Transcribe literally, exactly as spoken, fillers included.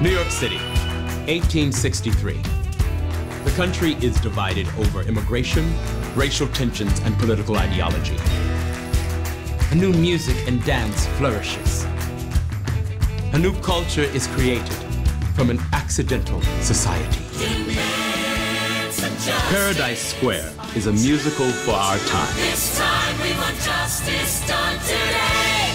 New York City, eighteen sixty-three. The country is divided over immigration, racial tensions, and political ideology. A new music and dance flourishes. A new culture is created from an accidental society. Paradise Square is a musical for our time. This time we want justice done today.